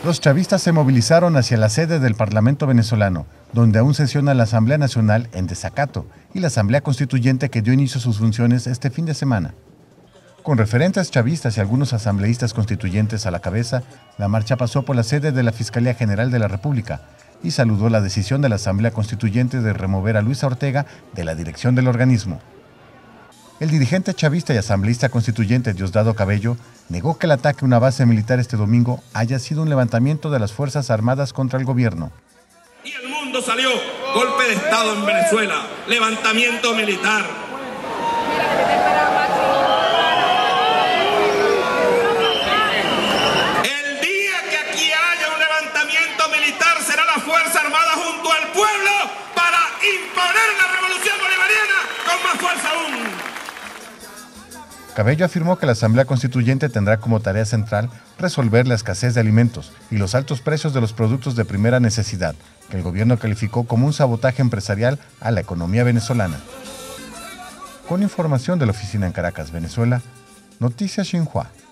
Los chavistas se movilizaron hacia la sede del Parlamento venezolano, donde aún sesiona la Asamblea Nacional en desacato y la Asamblea Constituyente que dio inicio a sus funciones este fin de semana. Con referentes chavistas y algunos asambleístas constituyentes a la cabeza, la marcha pasó por la sede de la Fiscalía General de la República y saludó la decisión de la Asamblea Constituyente de remover a Luisa Ortega de la dirección del organismo. El dirigente chavista y asambleísta constituyente Diosdado Cabello negó que el ataque a una base militar este domingo haya sido un levantamiento de las Fuerzas Armadas contra el gobierno. Y el mundo salió, golpe de Estado en Venezuela, levantamiento militar. El día que aquí haya un levantamiento militar será la Fuerza Armada junto al pueblo para imponer la revolución bolivariana con más fuerza aún. Cabello afirmó que la Asamblea Constituyente tendrá como tarea central resolver la escasez de alimentos y los altos precios de los productos de primera necesidad, que el gobierno calificó como un sabotaje empresarial a la economía venezolana. Con información de la oficina en Caracas, Venezuela, Noticias Xinhua.